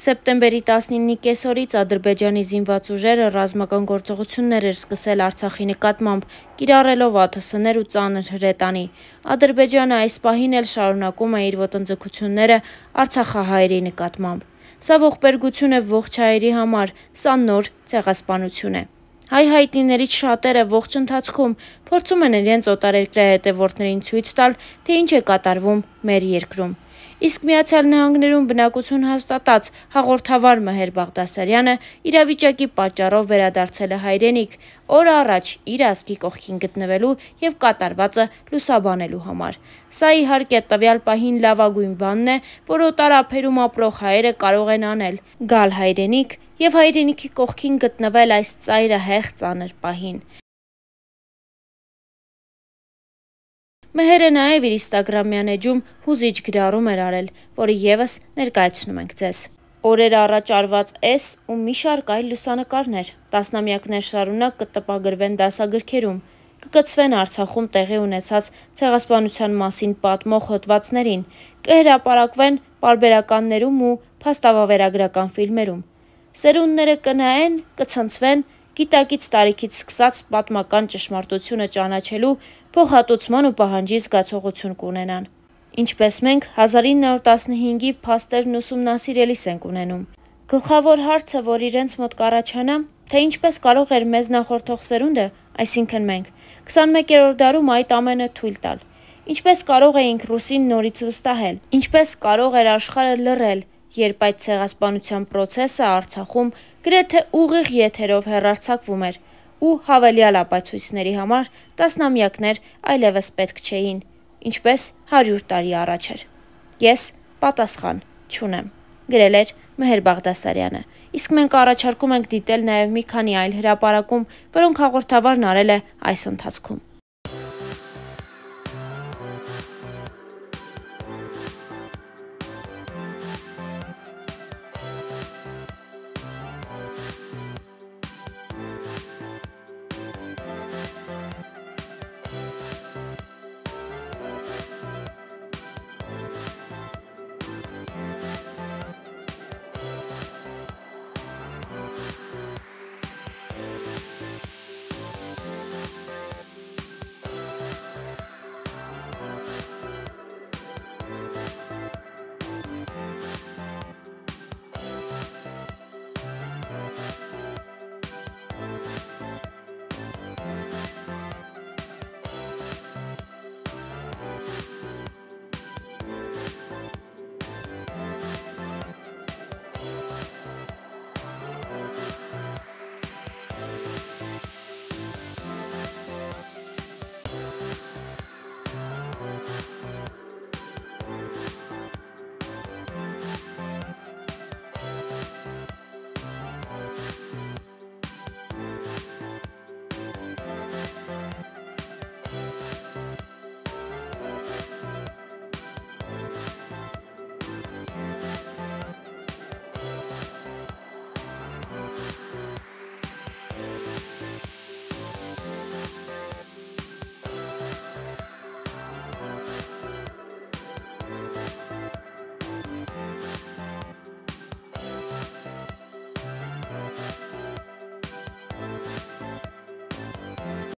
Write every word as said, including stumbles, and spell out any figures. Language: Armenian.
Սեպտեմբերի տասնինի կեսօրից Ադրբեջանի զինված ուժերը ռազմական գործողություններ էր սկսել Արցախի նկատմամբ, կիրառելով ա թե ս-ներ ու ծանր հրետանի։ Ադրբեջանը այս պահին էլ շարունակում է իր ոտնձգությունները արցախահայերի նկատմամբ։ Սա ողբերգություն է ողջ հայերի համար, սա նոր ցեղասպանություն է։ Հայ հայտնիներից շատերը ողջ ընթացքում փորձում են իրենց օտարերկրյա հետևորդներին ցույց տալ, թե ինչ է կատարվում մեր երկրում։ Իսկ Միացյալ Նահանգներում բնակություն հաստատած հաղորդավար Մհեր Բաղդասարյանը իրավիճակի պատճառով վերադարձել է հայրենիք, օր առաջ իր ազգի կողքին գտնվելու և կատարվածը լուսաբանելու համար։ Սա իհարկե տվյալ պահին լավագույն բանն է, որ օտար ափերում ապրող հայերը կարող են անել՝ գալ հայրենիք և հայրենիքի կողքին գտնվել այս ծայրահեղ ծանր պահին։ Մհերը նաև իր ինստագրամյան էջում հուզիչ գրառում էր արել, որը ևս ներկայացնում ենք ձեզ։ Օրեր առաջ արված էս ու մի շարք այլ լուսանկարներ տասնամյակներ շարունակ կտպագրվեն դասագրքերում, կկցվեն Արցախում տեղի ունեցած ցեղասպանության մասին պատմող հոդվածներին, կհրապարակվեն պարբերականներում ու փաստավավերագրական ֆիլմերում։ Սերունդները կնայեն, կցնցվեն, գիտակից տարիքից սկսած պատմական ճշմարտությունը ճանաչելու, փոխհատուցման ու պահանջի զգացողություն կունենան։ Ինչպես մենք հազար ինը հարյուր տասնհինգի փաստերն ուսումնասիրելիս ենք ունենում։ Գլխավոր հարցը, որ իրենց մոտ կառաջանա, թե ինչպես կարող էր մեզ նախորդող սերունդը, այսինքն մենք, քսանմեկերորդ դարում այդ ամենը թույլ տալ։ Ինչպես կարող էինք ռուսին նորից վստահել, ինչպես կարող էր աշխարհը լռել, երբ այդ ցեղասպանության պրոցեսը Արցախում գրեթե ուղիղ եթերով հեռարձակվում էր, ու հավելյալ ապացույցների համար տասնամյակներ այլևս պետք չէին, ինչպես հարյուր տարի առաջ էր։ Ես պատասխան չունեմ, գրել էր Մհեր Բաղդասարյանը, իսկ մենք առաջարկում ենք դիտել նաև մի քանի այլ հրապարակում, որոնք հաղորդավարն արել է այս ընթացքում։